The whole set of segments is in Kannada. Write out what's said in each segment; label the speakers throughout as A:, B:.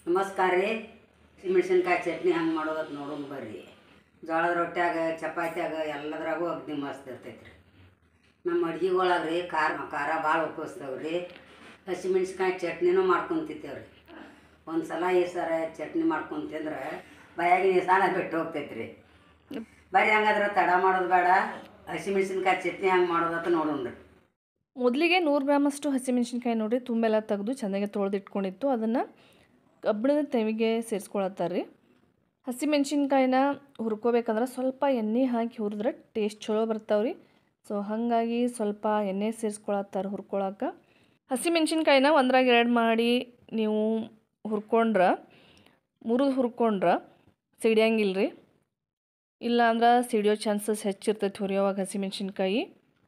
A: ನಮಸ್ಕಾರ ರೀ. ಮೆಣಸಿನ್ಕಾಯಿ ಚಟ್ನಿ ಹಂಗೆ ಮಾಡೋದಕ್ಕೆ ನೋಡೋಣ ಬರ್ರಿ. ಜೋಳದ ರೊಟ್ಟ್ಯಾಗ ಚಪಾತ್ಯಾಗ ಎಲ್ಲದ್ರಾಗೂ ಅಗ್ದಿ ಮಸ್ತ್ ಇರ್ತೈತೆ ರೀ. ನಮ್ಮ ಅಡ್ಗೆಗೊಳಗೆ ರೀ ಖಾರ ಭಾಳ ಉಪಯೋಗಿಸ್ತೇವೆ ರೀ. ಹಸಿಮೆಣ್ಸಿನ್ಕಾಯಿ ಚಟ್ನಿನೂ ಮಾಡ್ಕೊತಿದ್ದೇವೆ ರೀ. ಒಂದು ಸಲ ಈ ಸರ ಚಟ್ನಿ ಮಾಡ್ಕೊತಿಂದ್ರೆ ಬಾಯಾಗಿನ ಸಾಲ ಬಿಟ್ಟು ಹೋಗ್ತೈತೆ ರೀ. ಬರ್ರಿ ಹಂಗಾದ್ರೆ ತಡ ಮಾಡೋದು ಬೇಡ, ಹಸಿಮೆಣ್ಸಿನ್ಕಾಯಿ ಚಟ್ನಿ ಹಂಗೆ ಮಾಡೋದಕ್ಕೆ ನೋಡೋಣ ರೀ.
B: ಮೊದಲಿಗೆ 100 ಗ್ರಾಮಷ್ಟು ಹಸಿಮೆಣ್ಸಿನ್ಕಾಯಿ ನೋಡಿರಿ ತುಂಬೆಲ್ಲ ತೆಗೆದು ಚೆನ್ನಾಗಿ ತೊಳೆದಿಟ್ಕೊಂಡಿತ್ತು. ಅದನ್ನು ಕಬ್ಬಿಣದ ತೆವಿಗೆ ಸೇರಿಸ್ಕೊಳತ್ತಾರೆ ರೀ. ಹಸಿಮೆಣ್ಸಿನ್ಕಾಯಿನ ಹುರ್ಕೋಬೇಕಂದ್ರೆ ಸ್ವಲ್ಪ ಎಣ್ಣೆ ಹಾಕಿ ಹುರಿದ್ರೆ ಟೇಸ್ಟ್ ಚಲೋ ಬರ್ತಾವೆ ರೀ. ಸೊ ಹಾಗಾಗಿ ಸ್ವಲ್ಪ ಎಣ್ಣೆ ಸೇರಿಸ್ಕೊಳತ್ತಾರೆ ಹುರ್ಕೊಳಕ್ಕೆ. ಹಸಿಮೆಣ್ಸಿನ್ಕಾಯಿನ ಒಂದ್ರಾಗ ಎರಡು ಮಾಡಿ ನೀವು ಹುರ್ಕೊಂಡ್ರೆ ಸಿಡಿಯಂಗಿಲ್ಲ ರೀ. ಇಲ್ಲ ಅಂದ್ರೆ ಸಿಡಿಯೋ ಚಾನ್ಸಸ್ ಹೆಚ್ಚಿರ್ತೈತೆ ಹುರಿಯೋವಾಗ ಹಸಿಮೆಣ್ಸಿನ್ಕಾಯಿ.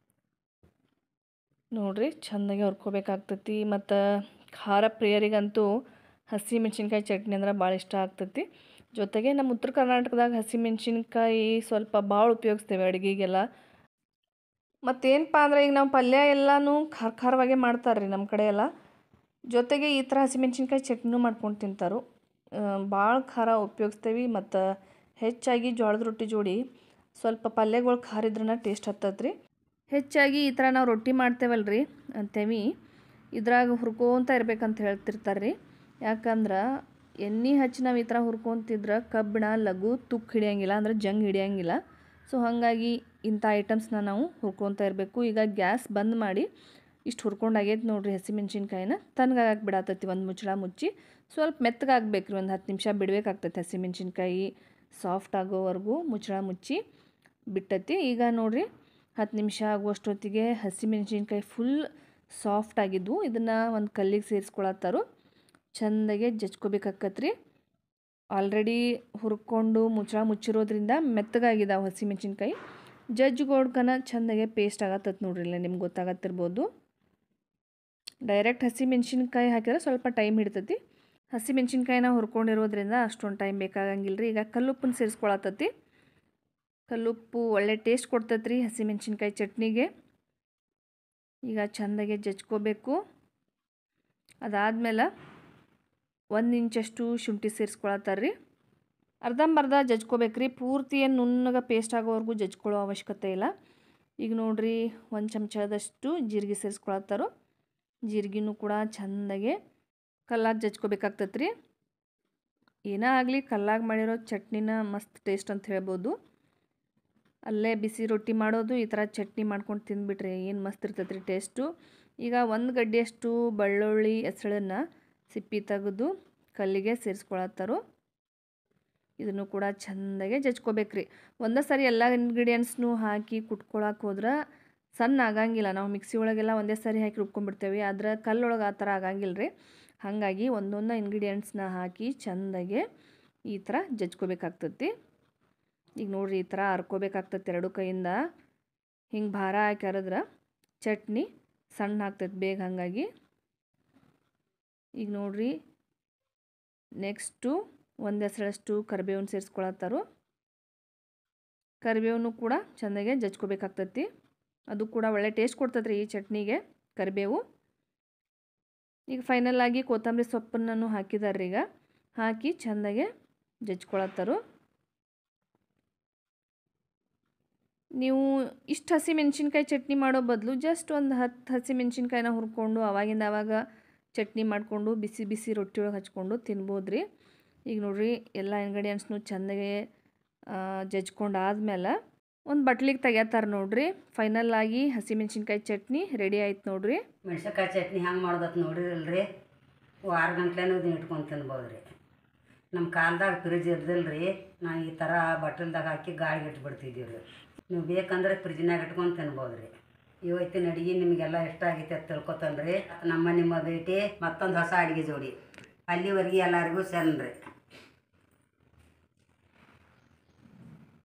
B: ನೋಡಿರಿ ಚೆಂದಾಗಿ ಹುರ್ಕೋಬೇಕಾಗ್ತೈತಿ. ಮತ್ತು ಖಾರ ಪ್ರಿಯರಿಗಂತೂ ಹಸಿಮೆಣ್ಸಿನ್ಕಾಯಿ ಚಟ್ನಿ ಅಂದ್ರೆ ಭಾಳ ಇಷ್ಟ ಆಗ್ತೈತಿ. ಜೊತೆಗೆ ನಮ್ಮ ಉತ್ತರ ಕರ್ನಾಟಕದಾಗ ಹಸಿಮೆಣ್ಸಿನ್ಕಾಯಿ ಸ್ವಲ್ಪ ಭಾಳ ಉಪಯೋಗಿಸ್ತೇವೆ ಅಡುಗೆಗೆಲ್ಲ. ಮತ್ತೇನಪ್ಪ ಅಂದ್ರೆ ಈಗ ನಾವು ಪಲ್ಯ ಎಲ್ಲನೂ ಖಾರವಾಗೇ ಮಾಡ್ತಾರೆ ರೀ ನಮ್ಮ ಕಡೆ ಎಲ್ಲ. ಜೊತೆಗೆ ಈ ಥರ ಹಸಿಮೆಣ್ಸಿನ್ಕಾಯಿ ಚಟ್ನಿನೂ ಮಾಡ್ಕೊಂಡು ತಿಂತಾರೆ. ಭಾಳ ಖಾರ ಉಪಯೋಗಿಸ್ತೇವೆ. ಮತ್ತು ಹೆಚ್ಚಾಗಿ ಜೋಳದ ರೊಟ್ಟಿ ಜೋಡಿ ಸ್ವಲ್ಪ ಪಲ್ಯಗಳು ಖಾರ ಇದ್ರನ್ನ ಟೇಸ್ಟ್ ಹತ್ತತ್ತೆ ರೀ. ಹೆಚ್ಚಾಗಿ ಈ ಥರ ನಾವು ರೊಟ್ಟಿ ಮಾಡ್ತೇವಲ್ಲ ರೀ ಅಂತೇವಿ ಇದ್ರಾಗ ಹುರ್ಕೋತ ಇರ್ಬೇಕಂತ ಹೇಳ್ತಿರ್ತಾರೆ ರೀ. ಯಾಕಂದ್ರೆ ಎಣ್ಣೆ ಹಚ್ಚಿ ನಾವು ಈ ಥರ ಹುರ್ಕೊತಿದ್ರೆ ಕಬ್ಬಿಣ ಲಘು ತುಕ್ಕು ಹಿಡಿಯೋಂಗಿಲ್ಲ, ಅಂದ್ರೆ ಜಂಗ್ ಹಿಡಿಯೋಂಗಿಲ್ಲ. ಸೊ ಹಾಗಾಗಿ ಇಂಥ ಐಟಮ್ಸ್ನ ನಾವು ಹುರ್ಕೊತ ಇರಬೇಕು. ಈಗ ಗ್ಯಾಸ್ ಬಂದ್ ಮಾಡಿ ಇಷ್ಟು ಹುರ್ಕೊಂಡಾಗೈತೆ ನೋಡಿರಿ. ಹಸಿಮೆಣ್ಸಿನ್ಕಾಯಿನ ತಣ್ಣಗಾಗಕ್ಕೆ ಬಿಡತ್ತೈತಿ. ಒಂದು ಮುಚ್ಚಳ ಮುಚ್ಚಿ ಸ್ವಲ್ಪ ಮೆತ್ತಗಾಗಬೇಕು ರೀ. ಒಂದು 10 ನಿಮಿಷ ಬಿಡಬೇಕಾಗ್ತೈತಿ. ಹಸಿಮೆಣ್ಸಿನ್ಕಾಯಿ ಸಾಫ್ಟ್ ಆಗೋವರೆಗೂ ಮುಚ್ಚಳ ಮುಚ್ಚಿ ಬಿಟ್ಟೈತಿ. ಈಗ ನೋಡಿರಿ 10 ನಿಮಿಷ ಆಗುವಷ್ಟೊತ್ತಿಗೆ ಹಸಿಮೆಣ್ಸಿನ್ಕಾಯಿ ಫುಲ್ ಸಾಫ್ಟ್ ಆಗಿದ್ವು. ಇದನ್ನು ಒಂದು ಕಲ್ಲಿಗೆ ಸೇರಿಸ್ಕೊಳತ್ತಾರು. ಚೆಂದಾಗೆ ಜಜ್ಕೋಬೇಕಾಕತ್ರಿ. ಆಲ್ರೆಡಿ ಹುರ್ಕೊಂಡು ಮುಚ್ಚಳ ಮುಚ್ಚಿರೋದ್ರಿಂದ ಮೆತ್ತಗಾಗಿದ್ದಾವೆ ಹಸಿಮೆಣ್ಸಿನ್ಕಾಯಿ. ಜಜ್ಗೋಡ್ಕನ ಚೆಂದಾಗೆ ಪೇಸ್ಟ್ ಆಗತ್ತತ್ ನೋಡ್ರಿ. ಇಲ್ಲ ನಿಮ್ಗೆ ಗೊತ್ತಾಗತ್ತಿರ್ಬೋದು. ಡೈರೆಕ್ಟ್ ಹಸಿಮೆಣ್ಸಿನ್ಕಾಯಿ ಹಾಕಿದ್ರೆ ಸ್ವಲ್ಪ ಟೈಮ್ ಹಿಡಿತೈತಿ. ಹಸಿಮೆಣ್ಸಿನ್ಕಾಯಿನ ಹುರ್ಕೊಂಡಿರೋದ್ರಿಂದ ಅಷ್ಟೊಂದು ಟೈಮ್ ಬೇಕಾಗಂಗಿಲ್ಲ ರೀ. ಈಗ ಕಲ್ಲುಪ್ಪನ್ನು ಸೇರಿಸ್ಕೊಳತ್ತತಿ. ಕಲ್ಲುಪ್ಪು ಒಳ್ಳೆ ಟೇಸ್ಟ್ ಕೊಡ್ತೈತೆ ರೀ ಹಸಿಮೆಣ್ಸಿನ್ಕಾಯಿ ಚಟ್ನಿಗೆ. ಈಗ ಚೆಂದಾಗೆ ಜಜ್ಕೋಬೇಕು. ಅದಾದಮೇಲೆ 1 ಇಂಚಷ್ಟು ಶುಂಠಿ ಸೇರಿಸ್ಕೊಳತ್ತಾರೆ ರೀ. ಅರ್ಧಂಬರ್ಧ ಜಜ್ಕೋಬೇಕ್ರಿ. ಪೂರ್ತಿ ಏನು ನುಣ್ಣಗೆ ಪೇಸ್ಟ್ ಆಗೋವರೆಗೂ ಜಜ್ಕೊಳ್ಳೋ ಅವಶ್ಯಕತೆ ಇಲ್ಲ. ಈಗ ನೋಡಿರಿ 1 ಚಮಚದಷ್ಟು ಜೀರಿಗೆ ಸೇರಿಸ್ಕೊಳತ್ತಾರೋ. ಜೀರಿಗೆನೂ ಕೂಡ ಚೆಂದಾಗೆ ಕಲ್ಲಾಗಿ ಜಜ್ಕೋಬೇಕಾಗ್ತೈತೆ ರೀ. ಏನೇ ಆಗಲಿ ಕಲ್ಲಾಗಿ ಮಾಡಿರೋ ಚಟ್ನಿನ ಮಸ್ತ್ ಟೇಸ್ಟ್ ಅಂತ ಹೇಳ್ಬೋದು. ಅಲ್ಲೇ ಬಿಸಿ ರೊಟ್ಟಿ ಮಾಡೋದು ಈ ಥರ ಚಟ್ನಿ ಮಾಡ್ಕೊಂಡು ತಿಂದುಬಿಟ್ರೆ ಏನು ಮಸ್ತ್ ಇರ್ತೈತೆ ರೀ ಟೇಸ್ಟು. ಈಗ 1 ಗಡ್ಡೆಯಷ್ಟು ಬೆಳ್ಳುಳ್ಳಿ ಹೆಸಳನ್ನು ಸಿಪ್ಪಿ ತೆಗೆದು ಕಲ್ಲಿಗೆ ಸೇರಿಸ್ಕೊಳತ್ತಾರೋ. ಇದನ್ನು ಕೂಡ ಚೆಂದಾಗೆ ಜಜ್ಕೋಬೇಕ್ರಿ. ಒಂದೇ ಸಾರಿ ಎಲ್ಲ ಇಂಗ್ರೀಡಿಯೆಂಟ್ಸ್ನೂ ಹಾಕಿ ಕುಟ್ಕೊಳಕ್ಕೆ ಹೋದ್ರೆ ಸಣ್ಣ ಆಗಂಗಿಲ್ಲ. ನಾವು ಮಿಕ್ಸಿ ಒಳಗೆಲ್ಲ ಒಂದೇ ಸಾರಿ ಹಾಕಿ ರುಬ್ಕೊಂಡ್ಬಿಡ್ತೇವೆ. ಆದ್ರೆ ಕಲ್ಲೊಳಗೆ ಆ ಥರ ಆಗಂಗಿಲ್ಲ ರೀ. ಹಾಗಾಗಿ ಒಂದೊಂದು ಇಂಗ್ರೀಡಿಯೆಂಟ್ಸ್ನ ಹಾಕಿ ಚೆಂದಾಗೆ ಈ ಥರ ಜಜ್ಕೋಬೇಕಾಗ್ತೈತಿ. ಈಗ ನೋಡಿರಿ ಈ ಥರ ಹರ್ಕೋಬೇಕಾಗ್ತೈತಿ 2 ಕೈಯಿಂದ. ಹಿಂಗೆ ಭಾರ ಹಾಕಿ ಹರಿದ್ರೆ ಚಟ್ನಿ ಸಣ್ಣ ಆಗ್ತೈತಿ ಬೇಗ. ಹಾಗಾಗಿ ಈಗ ನೋಡಿರಿ ನೆಕ್ಸ್ಟು 1 ಹೆಸಳಷ್ಟು ಕರಿಬೇವನ್ನ ಸೇರಿಸ್ಕೊಳತ್ತಾರೋ. ಕರಿಬೇವನ್ನು ಕೂಡ ಚೆಂದಾಗೆ ಜಜ್ಕೋಬೇಕಾಗ್ತೈತಿ. ಅದು ಕೂಡ ಒಳ್ಳೆ ಟೇಸ್ಟ್ ಕೊಡ್ತೈತೆ ರೀ ಈ ಚಟ್ನಿಗೆ ಕರಿಬೇವು. ಈಗ ಫೈನಲ್ ಆಗಿ ಕೊತ್ತಂಬರಿ ಸೊಪ್ಪನ್ನು ಹಾಕಿದಾರೆ. ಈಗ ಹಾಕಿ ಚೆಂದಾಗೆ ಜಜ್ಕೊಳತ್ತಾರೋ. ನೀವು ಇಷ್ಟು ಹಸಿಮೆಣ್ಸಿನ್ಕಾಯಿ ಚಟ್ನಿ ಮಾಡೋ ಬದಲು ಜಸ್ಟ್ ಒಂದು 10 ಹಸಿಮೆಣ್ಸಿನ್ಕಾಯಿನ ಹುರ್ಕೊಂಡು ಆವಾಗಿಂದ ಆವಾಗ ಚಟ್ನಿ ಮಾಡಿಕೊಂಡು ಬಿಸಿ ಬಿಸಿ ರೊಟ್ಟಿ ಒಳಗೆ ಹಚ್ಕೊಂಡು ತಿನ್ಬೋದು ರೀ. ಈಗ ನೋಡಿರಿ ಎಲ್ಲ ಇಂಗ್ರೀಡಿಯೆಂಟ್ಸ್ನು ಚೆಂದಾಗೆ ಜಜ್ಕೊಂಡು ಆದಮೇಲೆ ಒಂದು ಬಟ್ಲಿಗೆ ತೆಗಿತಾರೆ ನೋಡಿರಿ. ಫೈನಲ್ ಆಗಿ ಹಸಿಮೆಣ್ಸಿನ್ಕಾಯಿ ಚಟ್ನಿ ರೆಡಿ ಆಯ್ತು ನೋಡಿರಿ.
A: ಮೆಣಸಿನ್ಕಾಯಿ ಚಟ್ನಿ ಹೆಂಗೆ ಮಾಡೋದಕ್ಕೆ ನೋಡಿರಲ್ರಿ. ವಾರ ಗಂಟ್ಲೆನೂ ಇದನ್ನ ಇಟ್ಕೊಂಡು ತಿನ್ಬೋದು ರೀ. ನಮ್ಮ ಕಾಲದಾಗ ಫ್ರಿಜ್ ಇರ್ದಿಲ್ಲ ರೀ. ನಾವು ಈ ಥರ ಬಟ್ಟಲ್ದಾಗ ಹಾಕಿ ಗಾಳಿಗೆ ಇಟ್ಬಿಡ್ತಿದ್ದೀವಿ ರೀ. ನೀವು ಬೇಕಂದ್ರೆ ಫ್ರಿಜ್ನಾಗ ಇಟ್ಕೊಂಡು ತಿನ್ಬೋದು ರೀ. ಇವತ್ತಿನ ಅಡುಗೆ ನಿಮಗೆಲ್ಲ ಇಷ್ಟ ಆಗೈತೆ ಅಂತ ತಿಳ್ಕೊತಾನೆ ರೀ. ನಿಮ್ಮ ಭೇಟಿ ಮತ್ತೊಂದು ಹೊಸ ಅಡುಗೆ ಜೋಡಿ. ಅಲ್ಲಿವರೆಗೆ ಎಲ್ಲರಿಗೂ ಶರಣ್ರಿ.